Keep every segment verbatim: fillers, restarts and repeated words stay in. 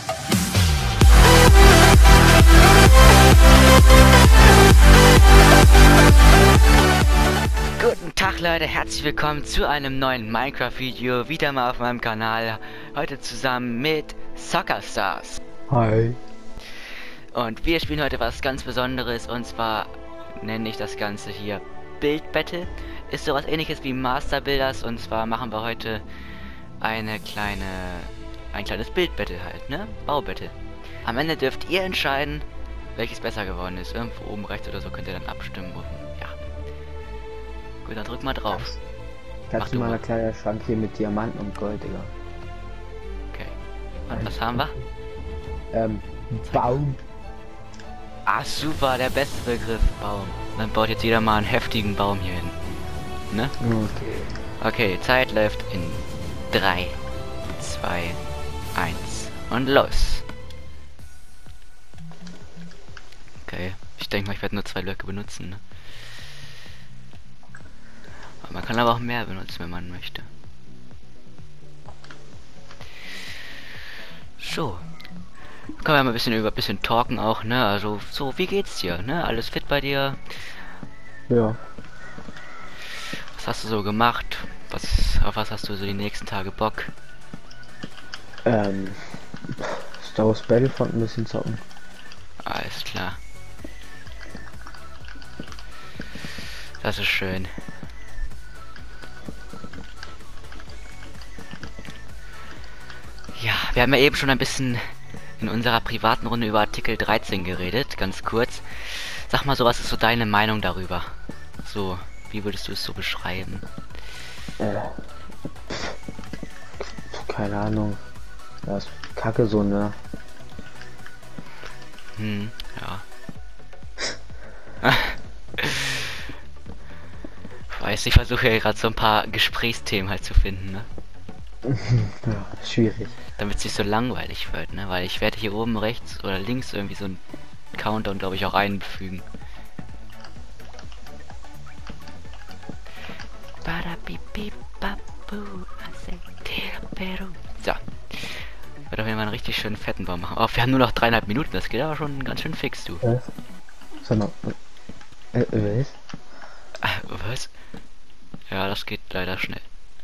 Guten Tag Leute, herzlich willkommen zu einem neuen Minecraft-Video, wieder mal auf meinem Kanal. Heute zusammen mit Soccer Stars. Hi. Und wir spielen heute was ganz Besonderes, und zwar nenne ich das Ganze hier Build Battle. Ist sowas ähnliches wie Master Builders, und zwar machen wir heute eine kleine, ein kleines Build Battle halt, ne? Bau Battle. Am Ende dürft ihr entscheiden, welches besser geworden ist. Irgendwo oben rechts oder so könnt ihr dann abstimmen. Ja. Gut, dann drück mal drauf. Kannst du mal eine kleine Schrank hier mit Diamanten und Gold, Digga. Okay. Und was haben wir? Ähm, Baum. Ah, super, der beste Begriff, Baum. Dann baut jetzt jeder mal einen heftigen Baum hier hin. Ne? Okay. Okay, Zeit läuft in drei, zwei, eins und los. Okay, ich denke mal, ich werde nur zwei Blöcke benutzen, ne? Aber man kann aber auch mehr benutzen, wenn man möchte. So. Können wir mal ein bisschen über ein bisschen talken auch, ne? Also, so, wie geht's dir, ne? Alles fit bei dir? Ja. Was hast du so gemacht? Was, auf was hast du so die nächsten Tage Bock? Ähm, Star Wars Battlefront ein bisschen zocken. Alles klar. Das ist schön. Ja, wir haben ja eben schon ein bisschen in unserer privaten Runde über Artikel dreizehn geredet, ganz kurz. Sag mal so, was ist so deine Meinung darüber? So, wie würdest du es so beschreiben? Äh, keine Ahnung. Das ist Kacke so, ne? Hm, ja. Ich weiß, ich versuche ja gerade so ein paar Gesprächsthemen halt zu finden, ne? Ja, schwierig. Damit es nicht so langweilig wird, ne? Weil ich werde hier oben rechts oder links irgendwie so ein Countdown, glaube ich, auch einfügen. So. Ich werde auf jeden Fall einen richtig schönen fetten Baum machen. Oh, wir haben nur noch dreieinhalb Minuten, das geht aber schon ganz schön fix, du. Was? Sag mal. Äh, was? Ah, was? Ja, das geht leider schnell.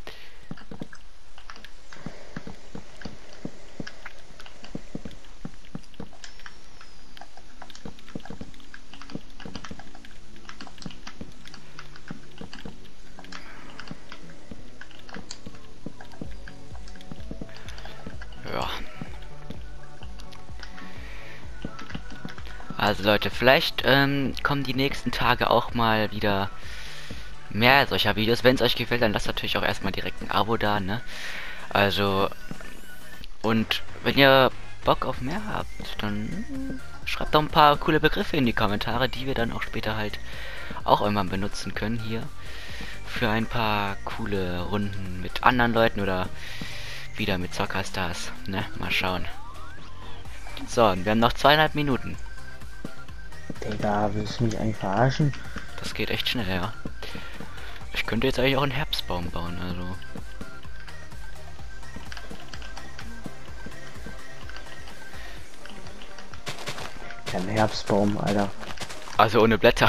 Ja. Also Leute, vielleicht ähm, kommen die nächsten Tage auch mal wieder mehr solcher Videos. Wenn es euch gefällt, dann lasst natürlich auch erstmal direkt ein Abo da, ne? Also, und wenn ihr Bock auf mehr habt, dann schreibt doch ein paar coole Begriffe in die Kommentare, die wir dann auch später halt auch irgendwann benutzen können hier. Für ein paar coole Runden mit anderen Leuten oder wieder mit Soccer Stars, ne? Mal schauen. So, und wir haben noch zweieinhalb Minuten. Digga, willst du mich eigentlich verarschen? Das geht echt schnell, ja. Ich könnte jetzt eigentlich auch einen Herbstbaum bauen, also. Ein Herbstbaum, Alter. Also ohne Blätter.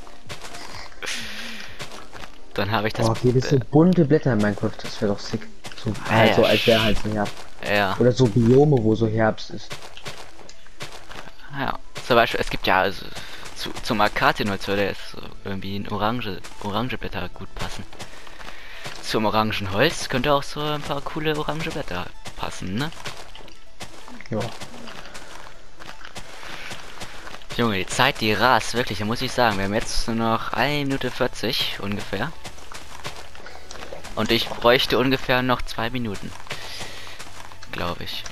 Dann habe ich das. Oh, okay, das so bunte Blätter in Minecraft, das wäre doch sick. So, Ah, halt ja, so, als wäre halt so Herbst. Ja. Oder so Biome, wo so Herbst ist. Ja. Zum Beispiel, es gibt ja also zu, zum Akazienholz würde jetzt so irgendwie ein Orange, orange Blätter gut passen. Zum orangen Holz könnte auch so ein paar coole orange Blätter passen, ne? Ja. Junge, die Zeit, die rast, wirklich, da muss ich sagen. Wir haben jetzt nur noch eine Minute vierzig ungefähr. Und ich bräuchte ungefähr noch zwei Minuten. Glaube ich.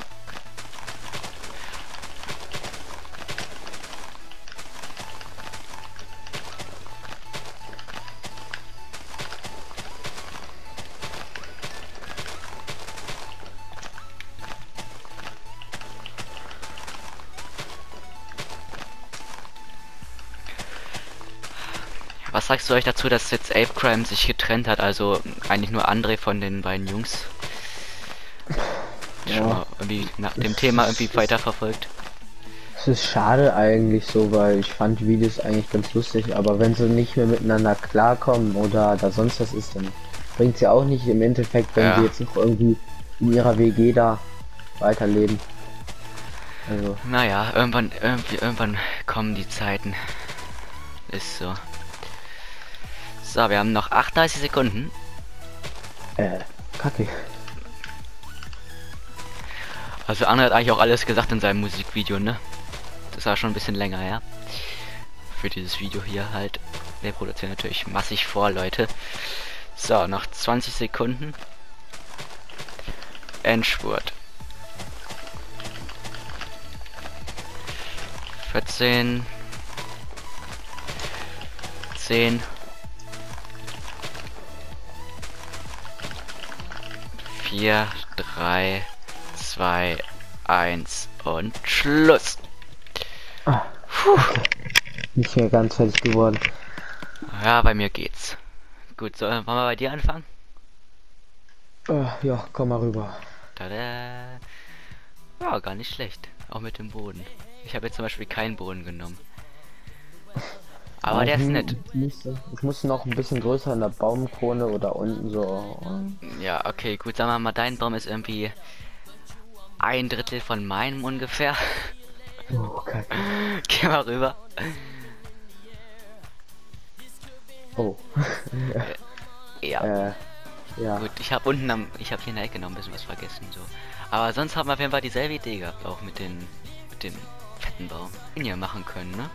Was sagst du euch dazu, dass jetzt Ape Crime sich getrennt hat? Also eigentlich nur André von den beiden Jungs. ja. schon mal irgendwie nach dem Thema irgendwie weiterverfolgt? Es ist schade eigentlich so, weil ich fand die Videos eigentlich ganz lustig, aber wenn sie nicht mehr miteinander klarkommen oder da sonst was ist, dann bringt sie auch nicht im Endeffekt, wenn Ja. sie jetzt noch irgendwie in ihrer W G da weiterleben. Also. Naja, irgendwann, irgendwie, irgendwann kommen die Zeiten. Ist so. So, wir haben noch achtunddreißig Sekunden. Äh, kacke. Also André hat eigentlich auch alles gesagt in seinem Musikvideo, ne? Das war schon ein bisschen länger, ja. Für dieses Video hier halt. Wir produzieren natürlich massig vor, Leute. So, noch zwanzig Sekunden. Endspurt. vierzehn. zehn. vier, drei, zwei, eins und Schluss. Ah, okay. Nicht mehr ganz fertig geworden. Ja, bei mir geht's. Gut, so, wollen wir bei dir anfangen? Uh, ja, komm mal rüber. Tada. Ja, gar nicht schlecht. Auch mit dem Boden. Ich habe jetzt zum Beispiel keinen Boden genommen. Aber der ist nett. Ich muss noch ein bisschen größer in der Baumkrone oder unten so. Ja, okay, gut, sagen wir mal, dein Baum ist irgendwie ein Drittel von meinem ungefähr. Oh, Kacke. Geh mal rüber. Oh. Ja. Äh, ja. Gut, ich habe unten am, ich habe hier in der Ecke noch ein bisschen was vergessen, so. Aber sonst haben wir auf jeden Fall dieselbe Idee gehabt, auch mit den, mit dem fetten Baum. Den ihr machen können, ne?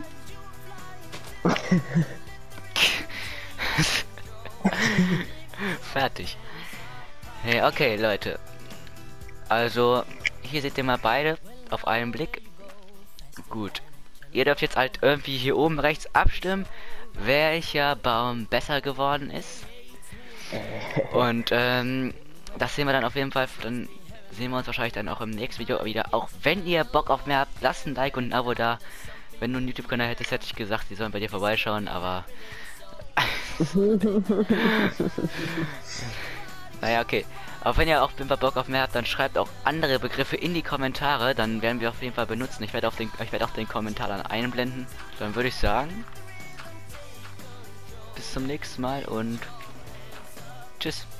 Fertig. Hey, okay, Leute. Also, hier seht ihr mal beide auf einen Blick. Gut. Ihr dürft jetzt halt irgendwie hier oben rechts abstimmen, welcher Baum besser geworden ist. Und ähm, das sehen wir dann auf jeden Fall. Dann sehen wir uns wahrscheinlich dann auch im nächsten Video wieder. Auch wenn ihr Bock auf mehr habt, lasst ein Like und ein Abo da. Wenn du einen YouTube-Kanal hättest, hätte ich gesagt, die sollen bei dir vorbeischauen, aber... Naja, okay. Aber wenn ihr auch jeden Fall Bock auf mehr habt, dann schreibt auch andere Begriffe in die Kommentare. Dann werden wir auf jeden Fall benutzen. Ich werde auf den, ich werde auch den Kommentar dann einblenden. Dann würde ich sagen... Bis zum nächsten Mal und... Tschüss.